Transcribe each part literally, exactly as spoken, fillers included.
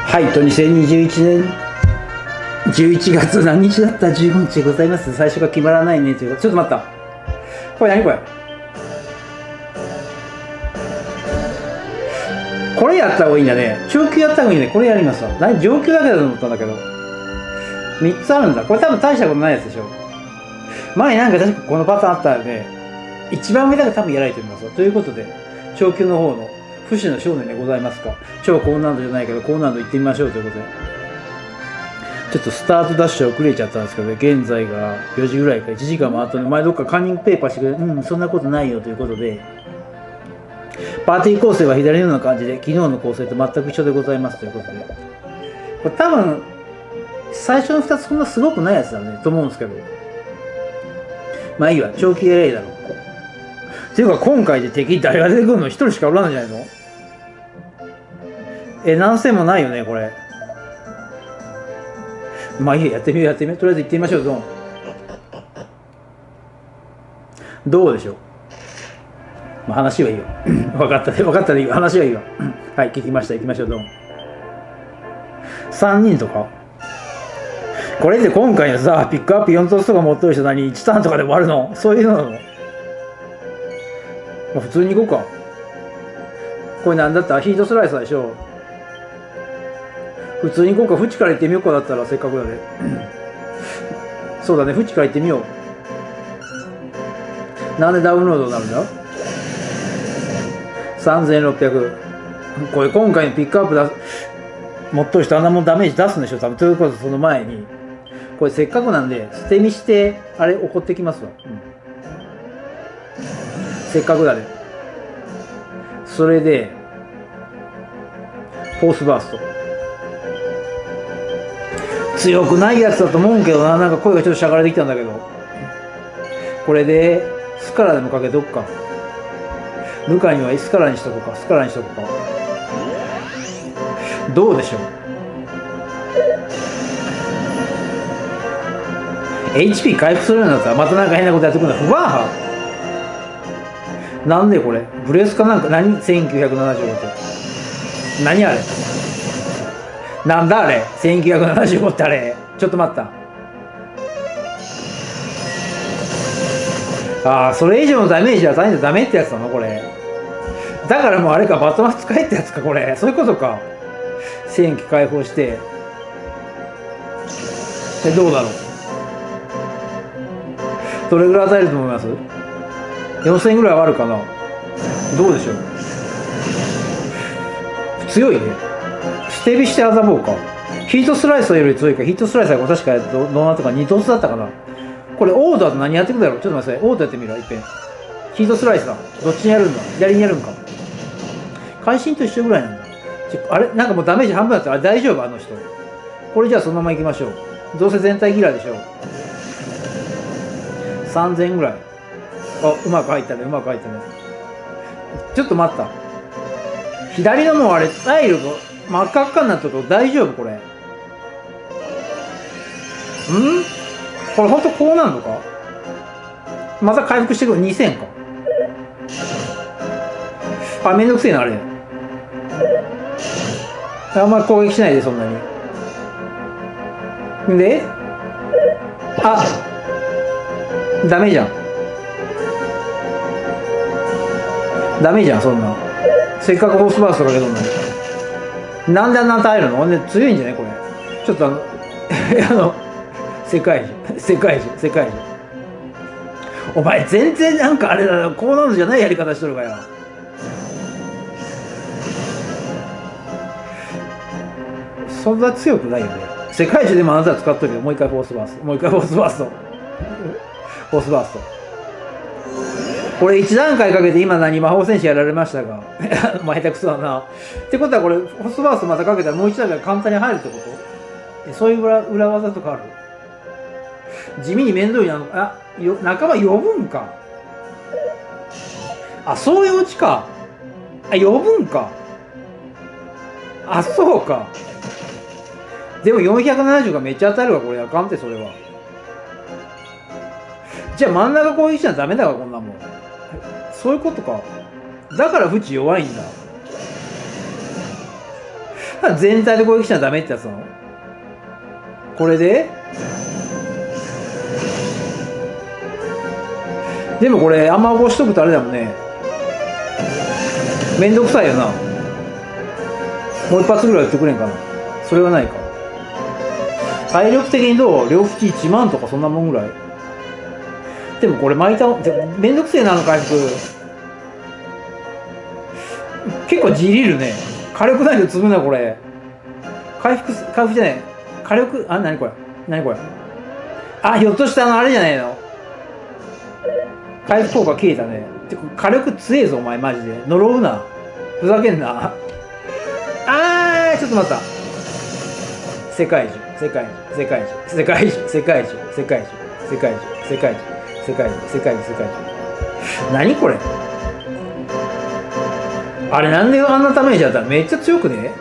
はいとにせんにじゅういちねんじゅういちがつ何日だったじゅうごにちでございます。最初が決まらないねというか、ちょっと待った、これ何これこれやった方がいいんだね。長級やった方がいいね。これやりますわ。何上級だけだと思ったんだけどみっつあるんだ。これ多分大したことないやつでしょ。前なんか確かこのパターンあったらね、一番上だから多分やられておりますわ。ということで長級の方の不死の少年でございますか。超高難度じゃないけど高難度行ってみましょうということで、ちょっとスタートダッシュ遅れちゃったんですけど、ね、現在がよじぐらいかいちじかんも後で前どっかカンニングペーパーしてくれる、うんそんなことないよということで、パーティー構成は左のような感じで昨日の構成と全く一緒でございますということで、これ多分最初のふたつそんなすごくないやつだねと思うんですけど、まあいいわ、長期エレイだろう。っていうか今回で敵誰が出てくるの？一人しかおらんじゃないの？え、何戦もないよねこれ。まあいいや、やってみようやってみよう。とりあえず行ってみましょう。どうどうでしょう。まあ話はいいよ。分かったね分かったね、話はいいわ。はい、聞きました。行きましょう。どうさんにんとかこれで今回のさ、ピックアップよんトスとか持ってる人何いちターンとかで終わるの？そういうのなの？まあ、普通に行こうか。これなんだったらヒートスライサーでしょ。普通に行こうか。縁から行ってみようか。だったらせっかくだね。そうだね、縁から行ってみよう。なんでダウンロードになるんだ？さんぜんろっぴゃく。これ今回のピックアップだ持っとる人あんなもんダメージ出すんでしょ多分。ということでその前にこれせっかくなんで捨て身してあれ怒ってきますわ、うん、せっかくだね。それでフォースバースト強くないやつだと思うんけどな。なんか声がちょっとしゃがれてきたんだけど、これでスカラでもかけとくか。ルカにはスカラにしとこうか。スカラにしとこうか。どうでしょう。 エイチピー 回復するようになったらまたなんか変なことやってくるんだ。ふわーなんでこれブレスかなんか何せんきゅうひゃくななじゅうごって何あれなんだあれせんきゅうひゃくななじゅうごってあれちょっと待った。ああそれ以上のダメージは与えないとダメってやつなのこれ。だからもうあれかバトマス使えってやつかこれ。そういうことか。戦機解放してでどうだろう。どれぐらい与えると思います？よんせんぐらいはあるかな。どうでしょう。強いね。捨て火してあざぼうか。ヒートスライサーより強いか。ヒートスライサーが確かどどうなったかにトスだったかな。これオーダーと何やってくるだろう。ちょっと待ってください。オーダーやってみるわいっぺん。ヒートスライサーどっちにやるんだ。左にやるんか。会心と一緒ぐらいなんだ。あれなんかもうダメージ半分だった。あれ大丈夫あの人。これじゃあそのまま行きましょう。どうせ全体ギラでしょ。さんぜんぐらい。あ、うまく入ったね、うまく入ったね。ちょっと待った。左のもうあれ、タイルが真っ赤っかになったと大丈夫これ。んこれほんとこうなるのか。また回復してくる。にせんか。あ、めんどくせえな、あれ。あんまり攻撃しないで、そんなに。で、あ、ダメじゃん。ダメじゃん、そんな。せっかくホースバーストかけとんのに。なんであんな与えるの？ね、強いんじゃないこれ。ちょっとあの、あの、世界中、世界中、世界中。お前全然なんかあれだな、こうなのじゃないやり方しとるかよ。そんな強くないよね。世界中でもあなたは使っとるけど、もう一回フォースバースト。もう一回フォースバースト。フォースバースト。これいち段階かけて今何魔法戦士やられましたが。まあ下手くそだな。ってことはこれ、フォースバーストまたかけたらもういち段階簡単に入るってこと？そういう裏裏技とかある？地味に面倒になるの。あ、よ仲間呼ぶんか。あ、そういうオチか。あ、呼ぶんか。あ、そうか。でもよんひゃくななじゅうがめっちゃ当たるわ、これ。あかんって、それは。じゃあ真ん中攻撃しちゃダメだわ、こんなもん。そういうことか。だからフチ弱いんだ。 から全体で攻撃しちゃダメってやつなの？これででもこれ雨ごしとくとあれだもんね、めんどくさいよな。もう一発ぐらい打ってくれんかな。それはないか。体力的にどう？両口いちまんとかそんなもんぐらい。でもこれ巻いためんどくせえな、あの回復。結構じりるね。火力ないと積むなこれ。回復回復じゃない、火力、あ、なにこれ、なにこれ。あ、ひょっとしたらあれじゃないの、回復効果消えたね。てか火力強えぞお前マジで。呪うな、ふざけんな。あー、ちょっと待った。世界中世界中世界中世界中世界中世界中世界中世界中世界中世界中世界中。何これ。あれなんであんなダメージやったらめっちゃ強くね。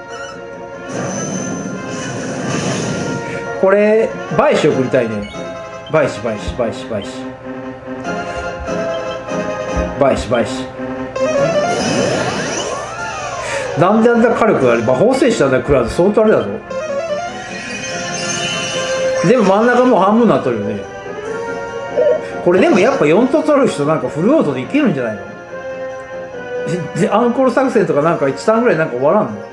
これバイシ送りたいね。バイシバイシバイシバイシバイシバイシ。なんであんな火力あれ、魔法戦士なんだ食らうと相当あれだぞ。でも真ん中もう半分になっとるよね。これでもやっぱよんと取る人なんかフルオートでいけるんじゃないの？でアンコール作戦とかなんかいちターンぐらいなんか終わらんの？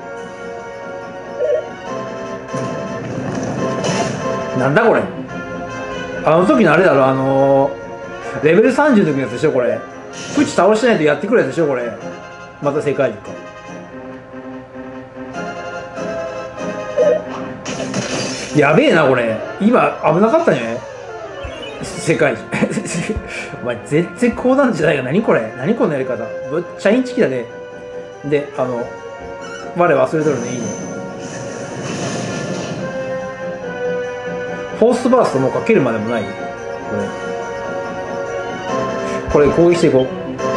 なんだこれ。あの時のあれだろ、あのー、レベルさんじゅうの時のやつでしょこれ。プチ倒してないとやってくるやつでしょこれ。また世界中か。やべえなこれ。今危なかったね世界中。お前全然こうなんじゃないか。何これ、何このやり方。ぶっちゃインチキだね。で、あの我忘れとるね。いいね。フォースバーストもうかけるまでもない。これこれ攻撃していこう。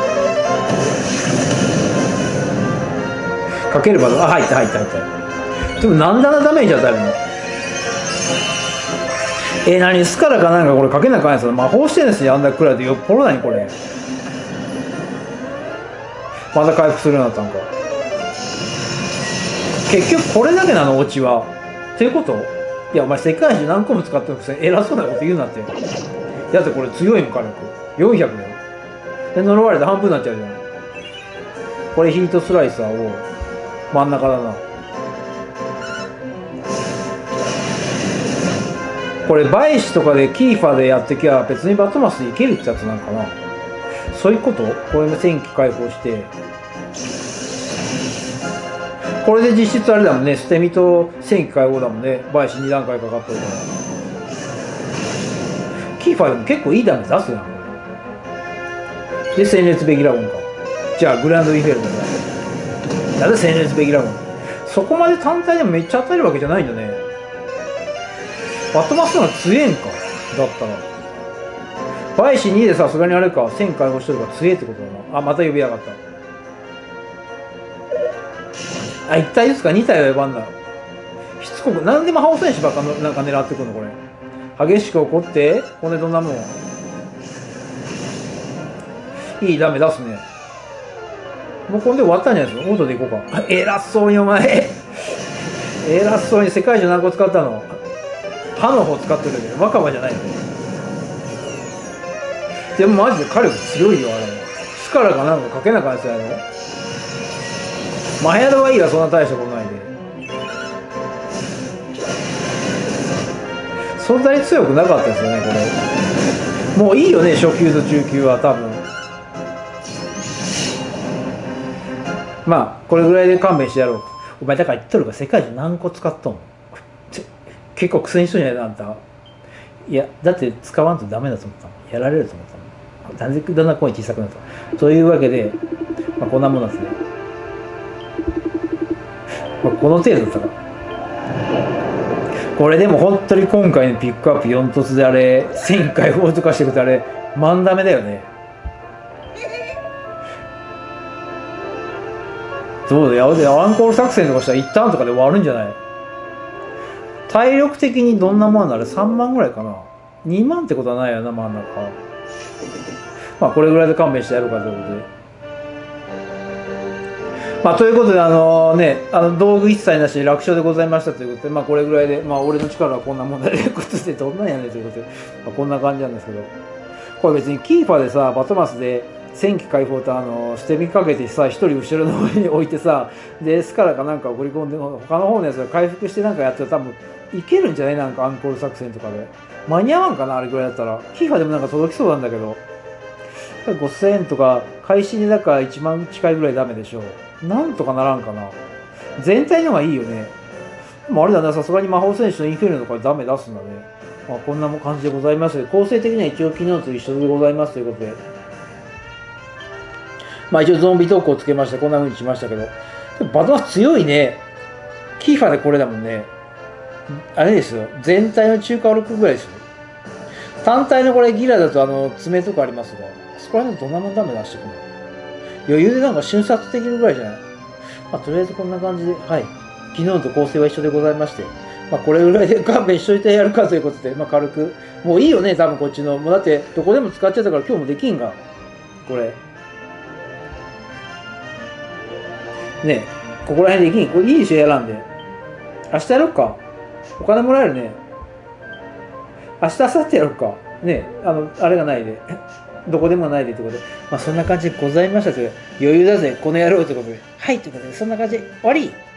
かけるまで、あ、入った入った入った。でもなんであんなダメージ与えるの？えー、何スカラかなんかこれかけなあかんやつ。魔法してんですよあんだけくらいで。よっぽど何これ。まだ回復するようになったんか。結局これだけなのオチは。っていうこと？いやお前世界中何個も使ってるくせに偉そうなこと言うなって。だってこれ強いもん火力よんひゃくだよ。で呪われて半分になっちゃうじゃん。これヒートスライサーを真ん中だな。これバイシとかでキーファーでやってきゃ別にバトマスでいけるってやつなんかな。そういうこと？これも戦機解放して、これで実質あれだもんね、捨て身と戦機解放だもんね。バイシに段階かかってるから。キーファーでも結構いいダメージ出すなこれで。戦列ベギラゴンか。じゃあグランドインフェルノだ。なんで戦列ベギラゴン。そこまで単体でもめっちゃ与えるわけじゃないんだね。バトマスの方が強えんか。だったらバイシにでさすがにあれか、戦解放してるから強えってことだな。あ、また呼びやがった。あ、いち体ですか？に体は呼ばんだ。しつこくなんで魔法戦士ばっかのなんか狙ってくるのこれ。激しく怒ってこれどんなもん。いいダメ出すね。もうこれで終わったんじゃないですか。オートでいこうか。偉そうにお前偉そうに世界中何個使ったの？歯の方使ってるけど若葉じゃないの。でもマジで火力強いよあれ。スカラかなんかかけなかったやつやの。マヘアドはいいわ、そんな大したことないで。そんなに強くなかったですよねこれ。もういいよね初級と中級は多分。まあこれぐらいで勘弁してやろう。お前だから言っとるか、世界中何個使っとんの？結構苦戦しとんじゃないのあんた。いやだって使わんとダメだと思ったの。やられると思ったの。なんでだんだん声小さくなった。というわけで、まあ、こんなもんなんですね。まあ、この程度だったか。これでも本当に今回のピックアップよん突であれせん解放とかしてくとあれマンダメだよね。そうだよ。アンコール作戦とかしたらいちターンとかで終わるんじゃない？体力的にどんなもんならさんまんぐらいかな。にまんってことはないよな真ん中。まあこれぐらいで勘弁してやろうかということで。 まあ、ということで、あのね、あの道具一切なしで楽勝でございましたということで、まあ、これぐらいで、まあ、俺の力はこんなもんだということで、どんなんやねんということで、まあ、こんな感じなんですけど、これ別にキーパーでさ、バトマスで戦機解放とあの捨て身かけてさ、一人後ろの上に置いてさ、で、スカラかなんか送り込んで、他の方のやつが回復してなんかやったら多分いけるんじゃないなんかアンコール作戦とかで。間に合わんかなあれぐらいだったら。キーパーでもなんか届きそうなんだけど、ごせんえんとか、開始にだからいちまん近いぐらいダメでしょ。なんとかならんかな。全体の方がいいよね。でもあれだな、さすがに魔法戦士のインフェルノとかダメ出すんだね。まあ、こんな感じでございます。構成的には一応昨日と一緒でございますということで。まあ一応ゾンビ投稿をつけました。こんな風にしましたけど。でもバトマス強いね。キーファでこれだもんね。あれですよ。全体の中華ろくぐらいですよ。単体のこれギラだとあの爪とかありますが、そこら辺どんなもんダメ出してくるの？余裕でなんか瞬殺できるぐらいじゃない？まあとりあえずこんな感じで、はい。昨日と構成は一緒でございまして、まあこれぐらいで勘弁しといてやるかということで、まあ軽く、もういいよね、多分こっちの。もうだってどこでも使っちゃったから今日もできんが。これ。ねえ、ここら辺できん。これいいでしょ、やらんで。明日やろっか。お金もらえるね。明日、明後日やろうか。ね、あの、あれがないで。どこでもないでってことで。まあ、そんな感じでございましたという。余裕だぜ、この野郎ということで。はい、ということで、そんな感じで終わり。